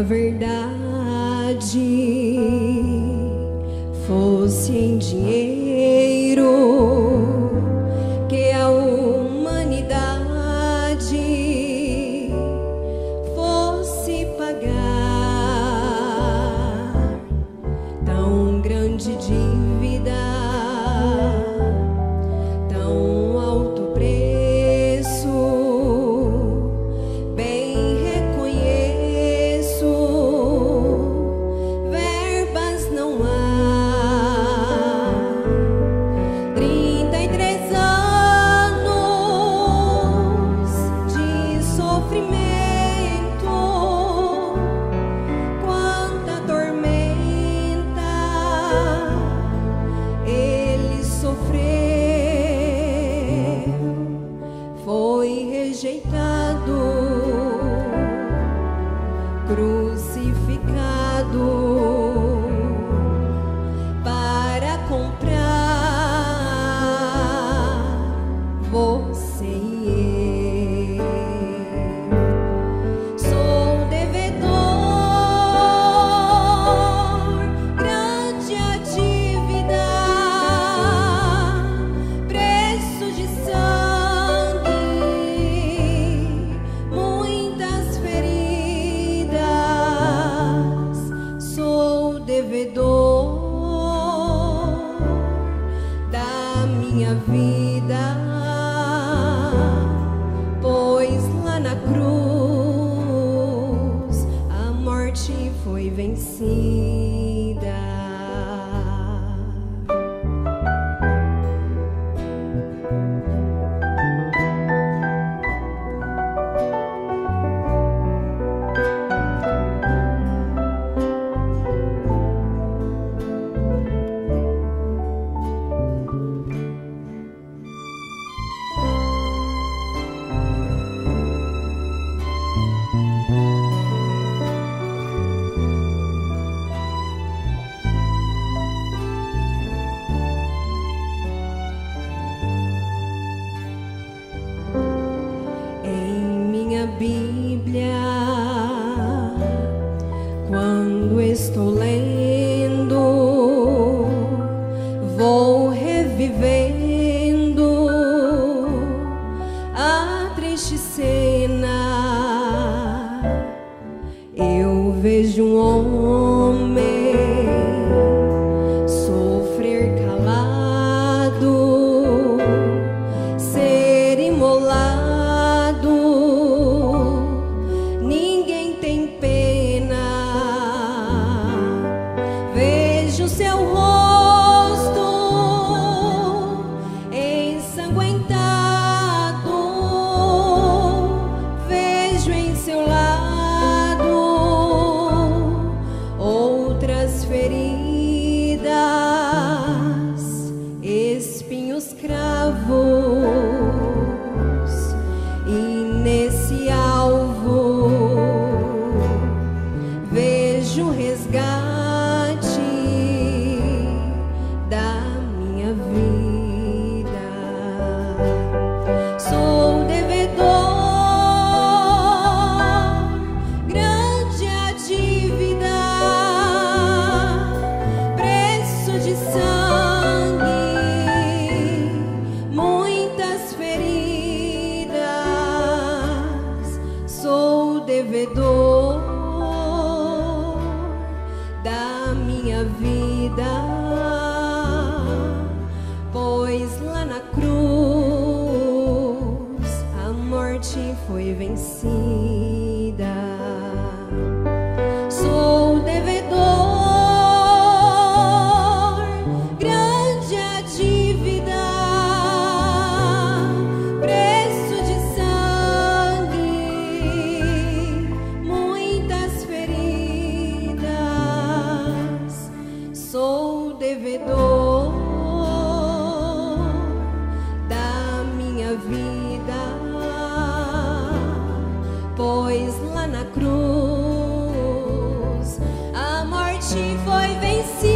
verdade fosse em dinheiro, que a humanidade fosse pagar tão grande dívida, tão alto preço, bem reconheço, verbas não há. 33 anos de sofrimento, quanta tormenta ele sofreu, foi rejeitado, crucificado, para comprar você e eu. Sou devedor, grande a dívida, preço de sangue, muitas feridas. Sou devedor da minha vida, pois lá na cruz a morte foi vencida. Bíblia, quando estou lendo, vou revivendo a triste cena. Eu vejo um homem sofrer calado, ser imolado. Vejo seu rosto ensanguentado, vejo em seu lado outras feridas, espinhos cravos, e nesse alvo vejo resgate da minha vida. Sou devedor, grande a dívida, preço de sangue, muitas feridas. Sou devedor da minha vida, pois lá na cruz a morte foi vencida. Sou devedor, grande a dívida, preço de sangue, muitas feridas. Sou devedor da minha vida, pois lá na cruz a morte foi vencida.